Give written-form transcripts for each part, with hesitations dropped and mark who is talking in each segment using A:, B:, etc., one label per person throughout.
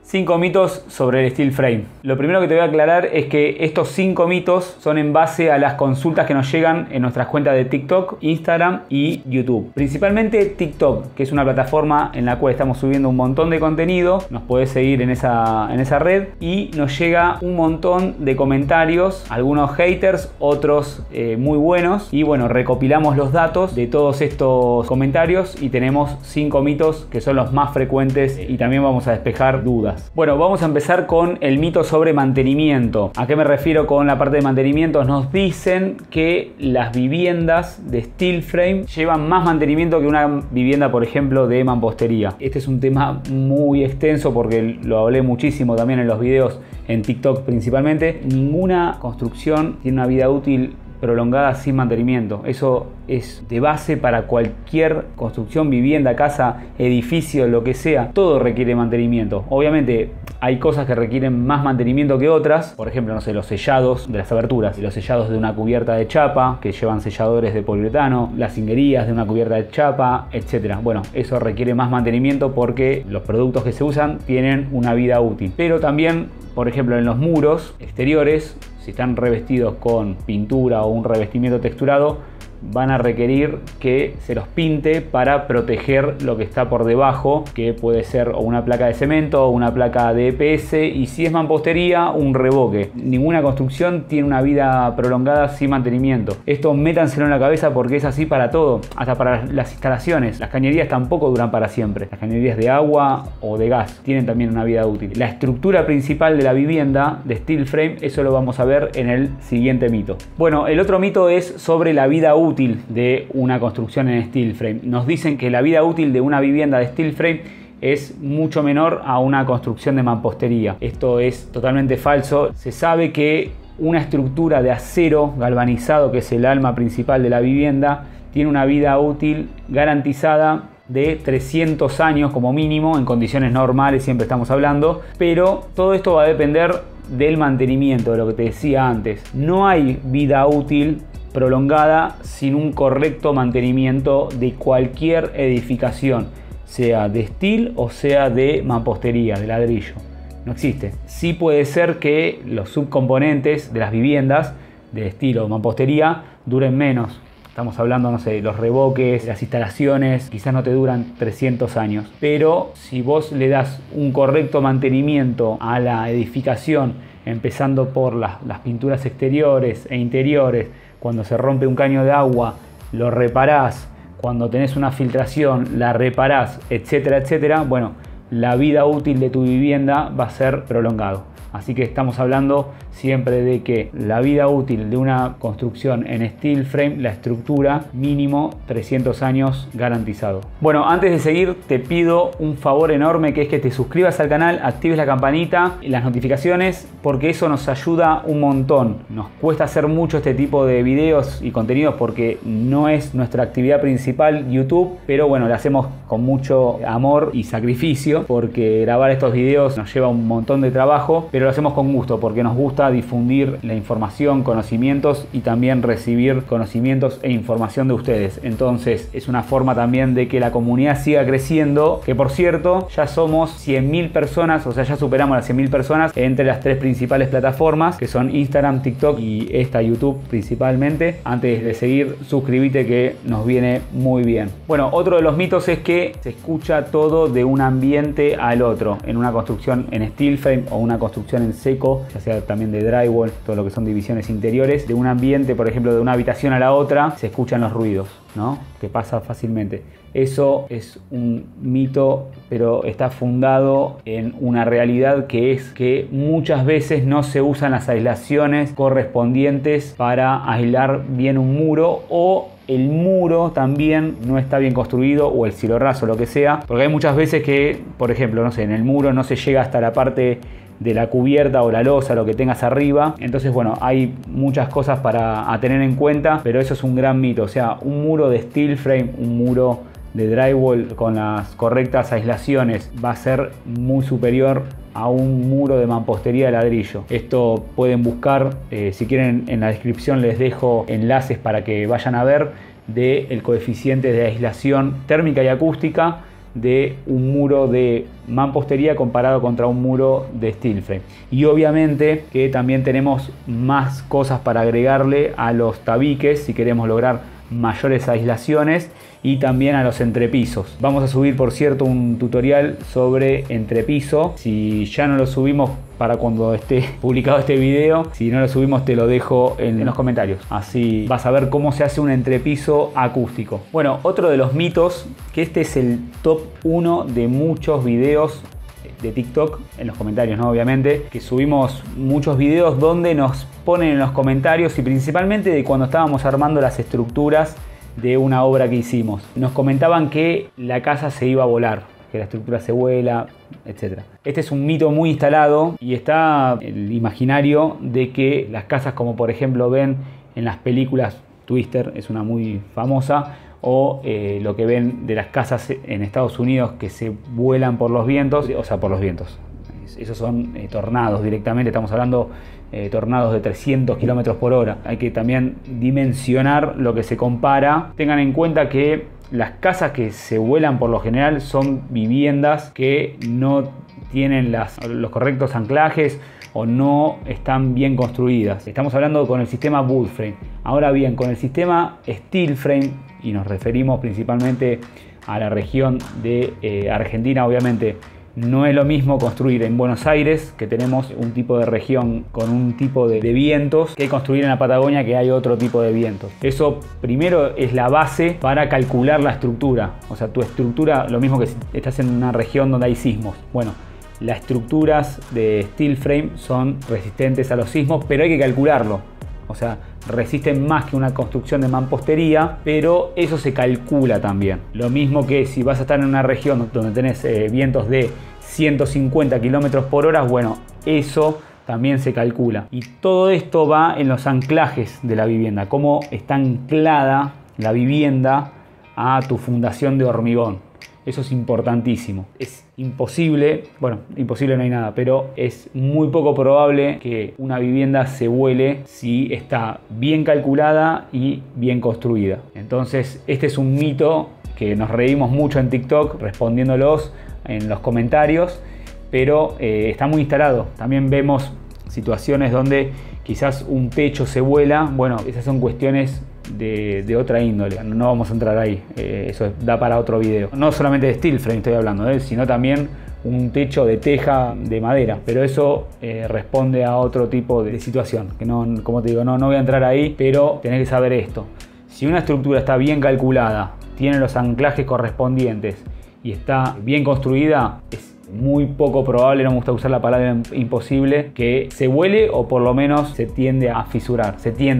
A: 5 mitos sobre el steel frame. Lo primero que te voy a aclarar es que estos 5 mitos son en base a las consultas que nos llegan en nuestras cuentas de TikTok, Instagram y YouTube. Principalmente TikTok, que es una plataforma en la cual estamos subiendo un montón de contenido. Nos podés seguir en esa red y nos llega un montón de comentarios, algunos haters, otros muy buenos. Y bueno, recopilamos los datos de todos estos comentarios y tenemos 5 mitos que son los más frecuentes y también vamos a despejar dudas. Bueno, vamos a empezar con el mito sobre mantenimiento. ¿A qué me refiero con la parte de mantenimiento? Nos dicen que las viviendas de steel frame llevan más mantenimiento que una vivienda, por ejemplo, de mampostería. Este es un tema muy extenso porque lo hablé muchísimo también en los videos en TikTok principalmente. Ninguna construcción tiene una vida útil prolongada sin mantenimiento. Eso es de base para cualquier construcción, vivienda, casa, edificio, lo que sea. Todo requiere mantenimiento. Obviamente hay cosas que requieren más mantenimiento que otras. Por ejemplo, no sé, los sellados de las aberturas, los sellados de una cubierta de chapa que llevan selladores de poliuretano, las cinguerías de una cubierta de chapa, etcétera. Bueno, eso requiere más mantenimiento porque los productos que se usan tienen una vida útil. Pero también, por ejemplo, en los muros exteriores, si están revestidos con pintura o un revestimiento texturado, van a requerir que se los pinte para proteger lo que está por debajo, que puede ser o una placa de cemento o una placa de EPS, y si es mampostería, un revoque. Ninguna construcción tiene una vida prolongada sin mantenimiento. Esto métanselo en la cabeza porque es así para todo, hasta para las instalaciones. Las cañerías tampoco duran para siempre. Las cañerías de agua o de gas tienen también una vida útil. La estructura principal de la vivienda de steel frame, eso lo vamos a ver en el siguiente mito. Bueno, el otro mito es sobre la vida útil de una construcción en steel frame. Nos dicen que la vida útil de una vivienda de steel frame es mucho menor a una construcción de mampostería. Esto es totalmente falso. Se sabe que una estructura de acero galvanizado, que es el alma principal de la vivienda, tiene una vida útil garantizada de 300 años como mínimo, en condiciones normales siempre estamos hablando, pero todo esto va a depender del mantenimiento, de lo que te decía antes. No hay vida útil prolongada sin un correcto mantenimiento de cualquier edificación, sea de steel o sea de mampostería, de ladrillo. No existe. Sí puede ser que los subcomponentes de las viviendas de estilo o mampostería duren menos. Estamos hablando, no sé, los revoques, las instalaciones, quizás no te duran 300 años. Pero si vos le das un correcto mantenimiento a la edificación, empezando por las pinturas exteriores e interiores, cuando se rompe un caño de agua, lo reparás, cuando tenés una filtración, la reparás, etcétera, etcétera, bueno, la vida útil de tu vivienda va a ser prolongado. Así que estamos hablando siempre de que la vida útil de una construcción en steel frame, la estructura, mínimo 300 años garantizado. Bueno, antes de seguir te pido un favor enorme, que es que te suscribas al canal, actives la campanita y las notificaciones, porque eso nos ayuda un montón. Nos cuesta hacer mucho este tipo de videos y contenidos porque no es nuestra actividad principal YouTube, pero bueno, lo hacemos con mucho amor y sacrificio, porque grabar estos videos nos lleva un montón de trabajo, pero lo hacemos con gusto porque nos gusta difundir la información, conocimientos y también recibir conocimientos e información de ustedes. Entonces es una forma también de que la comunidad siga creciendo, que por cierto ya somos 100.000 personas, o sea, ya superamos las 100.000 personas entre las tres principales plataformas, que son Instagram, TikTok y esta YouTube principalmente. Antes de seguir, suscríbete, que nos viene muy bien. Bueno, otro de los mitos es que se escucha todo de un ambiente al otro en una construcción en steel frame o una construcción en seco, ya sea también de drywall, todo lo que son divisiones interiores. De un ambiente, por ejemplo, de una habitación a la otra, se escuchan los ruidos, ¿no? Que pasa fácilmente. Eso es un mito, pero está fundado en una realidad, que es que muchas veces no se usan las aislaciones correspondientes para aislar bien un muro, o el muro también no está bien construido, o el cielo raso, lo que sea, porque hay muchas veces que, por ejemplo, no sé, en el muro no se llega hasta la parte de la cubierta o la losa, lo que tengas arriba. Entonces, bueno, hay muchas cosas a tener en cuenta, pero eso es un gran mito. O sea, un muro de steel frame, un muro de drywall con las correctas aislaciones, va a ser muy superior a un muro de mampostería de ladrillo. Esto pueden buscar, si quieren, en la descripción les dejo enlaces para que vayan a ver del coeficiente de aislación térmica y acústica de un muro de mampostería comparado contra un muro de steel frame. Y obviamente que también tenemos más cosas para agregarle a los tabiques si queremos lograr mayores aislaciones, y también a los entrepisos. Vamos a subir, por cierto, un tutorial sobre entrepiso. Si ya no lo subimos para cuando esté publicado este video, si no lo subimos te lo dejo en los comentarios, así vas a ver cómo se hace un entrepiso acústico. Bueno, otro de los mitos, que este es el top 1 de muchos videos de TikTok, en los comentarios, ¿no? Obviamente, que subimos muchos videos donde nos ponen en los comentarios, y principalmente de cuando estábamos armando las estructuras de una obra que hicimos. Nos comentaban que la casa se iba a volar, que la estructura se vuela, etc. Este es un mito muy instalado, y está el imaginario de que las casas, como por ejemplo ven en las películas, Twister es una muy famosa, o lo que ven de las casas en Estados Unidos que se vuelan por los vientos, o sea, por los vientos. Esos son tornados directamente, estamos hablando tornados de 300 km por hora. Hay que también dimensionar lo que se compara. Tengan en cuenta que las casas que se vuelan por lo general son viviendas que no tienen los correctos anclajes o no están bien construidas. Estamos hablando con el sistema wood frame. Ahora bien, con el sistema steel frame, y nos referimos principalmente a la región de Argentina, obviamente no es lo mismo construir en Buenos Aires, que tenemos un tipo de región con un tipo de vientos, que construir en la Patagonia, que hay otro tipo de vientos. Eso primero es la base para calcular la estructura. O sea, tu estructura, lo mismo que si estás en una región donde hay sismos. Bueno, las estructuras de steel frame son resistentes a los sismos, pero hay que calcularlo. O sea, resisten más que una construcción de mampostería, pero eso se calcula también. Lo mismo que si vas a estar en una región donde tenés vientos de 150 km por hora, bueno, eso también se calcula. Y todo esto va en los anclajes de la vivienda, cómo está anclada la vivienda a tu fundación de hormigón. Eso es importantísimo. Es imposible, bueno, imposible no hay nada, pero es muy poco probable que una vivienda se vuele si está bien calculada y bien construida. Entonces, este es un mito que nos reímos mucho en TikTok respondiéndolos en los comentarios, pero está muy instalado. También vemos situaciones donde quizás un techo se vuela. Bueno, esas son cuestiones de otra índole, no vamos a entrar ahí, eso da para otro video. No solamente de steel frame estoy hablando, sino también un techo de teja de madera, pero eso responde a otro tipo de situación, que no, como te digo, no voy a entrar ahí, pero tenés que saber esto. Si una estructura está bien calculada, tiene los anclajes correspondientes y está bien construida, es muy poco probable, no me gusta usar la palabra imposible, que se vuele, o por lo menos se tienda a fisurar.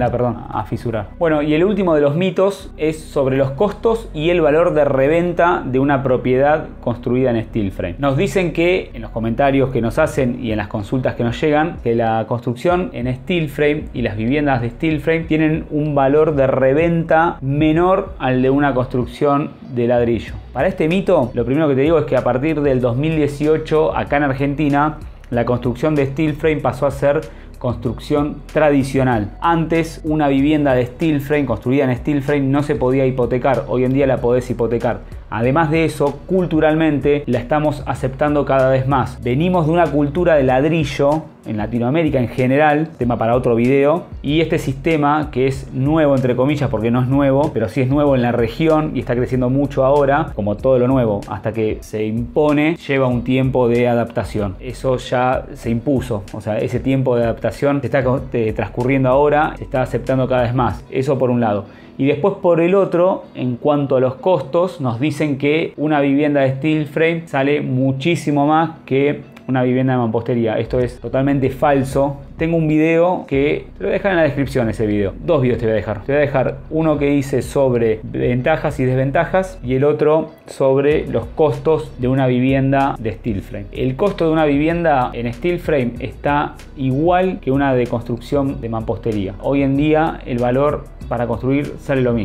A: Bueno, y el último de los mitos es sobre los costos y el valor de reventa de una propiedad construida en steel frame. Nos dicen que en los comentarios que nos hacen y en las consultas que nos llegan, que la construcción en steel frame y las viviendas de steel frame tienen un valor de reventa menor al de una construcción de ladrillo. Para este mito, lo primero que te digo es que a partir del 2018, acá en Argentina, la construcción de steel frame pasó a ser construcción tradicional. Antes, una vivienda de steel frame, construida en steel frame, no se podía hipotecar. Hoy en día la podés hipotecar. Además de eso, culturalmente la estamos aceptando cada vez más. Venimos de una cultura de ladrillo en Latinoamérica en general, tema para otro video, y este sistema, que es nuevo entre comillas porque no es nuevo, pero sí es nuevo en la región y está creciendo mucho ahora, como todo lo nuevo, hasta que se impone, lleva un tiempo de adaptación. Eso ya se impuso, o sea, ese tiempo de adaptación se está transcurriendo ahora, se está aceptando cada vez más. Eso por un lado. Y después por el otro, en cuanto a los costos, nos dicen que una vivienda de steel frame sale muchísimo más que una vivienda de mampostería. Esto es totalmente falso. Tengo un video que te lo voy a dejar en la descripción, ese video. Dos videos te voy a dejar. Te voy a dejar uno que hice sobre ventajas y desventajas y el otro sobre los costos de una vivienda de steel frame. El costo de una vivienda en steel frame está igual que una de construcción de mampostería. Hoy en día el valor para construir sale lo mismo.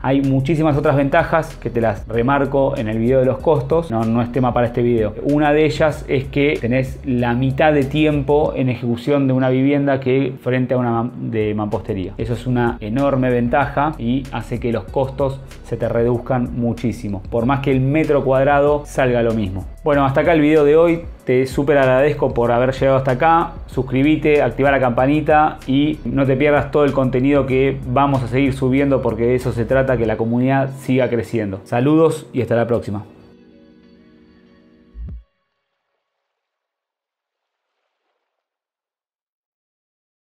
A: Hay muchísimas otras ventajas que te las remarco en el video de los costos, no es tema para este video. Una de ellas es que tenés la mitad de tiempo en ejecución de una vivienda que frente a una de mampostería. Eso es una enorme ventaja y hace que los costos se te reduzcan muchísimo, por más que el metro cuadrado salga lo mismo. Bueno, hasta acá el video de hoy. Te súper agradezco por haber llegado hasta acá. Suscríbete, activa la campanita y no te pierdas todo el contenido que vamos a seguir subiendo, porque de eso se trata, que la comunidad siga creciendo. Saludos y hasta la próxima.